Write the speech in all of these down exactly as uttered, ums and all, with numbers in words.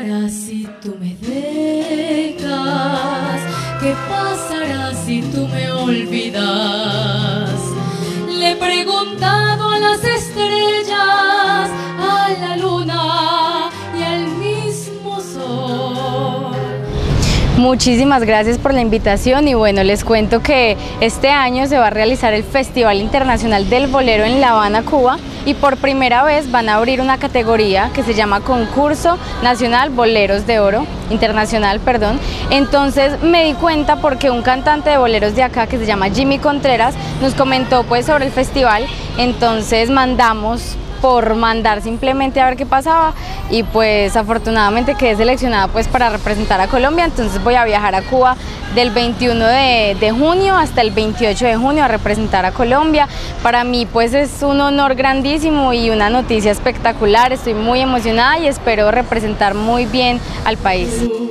pasará si tú me dejas? ¿Qué pasará si tú me olvidas? Le he preguntado a las estrellas, a la luna y al mismo sol. Muchísimas gracias por la invitación y bueno, les cuento que este año se va a realizar el Festival Internacional del Bolero en La Habana, Cuba, y por primera vez van a abrir una categoría que se llama Concurso Nacional Boleros de Oro, Internacional, perdón. Entonces me di cuenta porque un cantante de boleros de acá que se llama Jimmy Contreras nos comentó pues sobre el festival, entonces mandamos por mandar simplemente a ver qué pasaba y pues afortunadamente quedé seleccionada pues para representar a Colombia, entonces voy a viajar a Cuba del veintiuno de, de junio hasta el veintiocho de junio a representar a Colombia. Para mí pues es un honor grandísimo y una noticia espectacular, estoy muy emocionada y espero representar muy bien al país.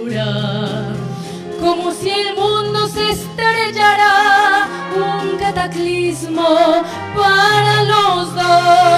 Como si el mundo se estrellara, un cataclismo para los dos.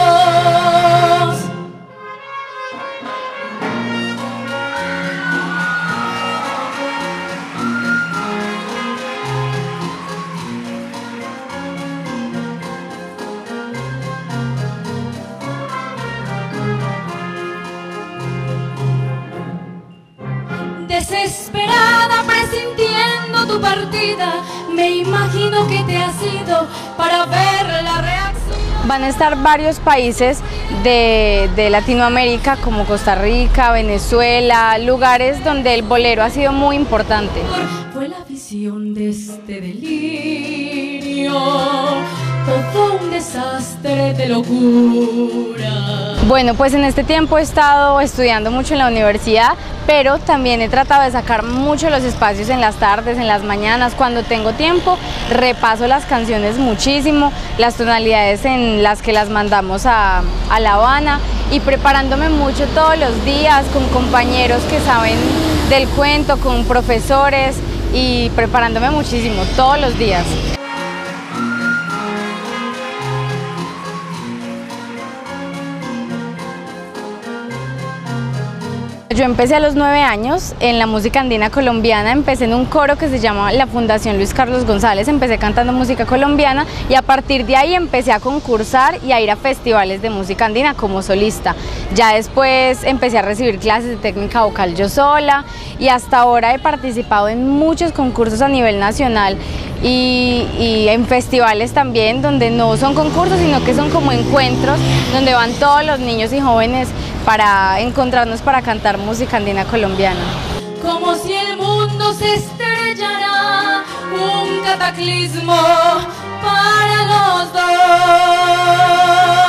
Desesperada, presintiendo tu partida, me imagino que te has ido para ver la reacción. Van a estar varios países de, de Latinoamérica como Costa Rica, Venezuela, lugares donde el bolero ha sido muy importante. Fue la visión de este delirio, todo un desastre de locura. Bueno, pues en este tiempo he estado estudiando mucho en la universidad, pero también he tratado de sacar mucho los espacios en las tardes, en las mañanas, cuando tengo tiempo, repaso las canciones muchísimo, las tonalidades en las que las mandamos a, a La Habana y preparándome mucho todos los días con compañeros que saben del cuento, con profesores y preparándome muchísimo todos los días. Yo empecé a los nueve años en la música andina colombiana, empecé en un coro que se llama la Fundación Luis Carlos González, empecé cantando música colombiana y a partir de ahí empecé a concursar y a ir a festivales de música andina como solista. Ya después empecé a recibir clases de técnica vocal yo sola y hasta ahora he participado en muchos concursos a nivel nacional y, y en festivales también donde no son concursos sino que son como encuentros donde van todos los niños y jóvenes para encontrarnos para cantar música andina colombiana. Como si el mundo se estrellara, un cataclismo para los dos.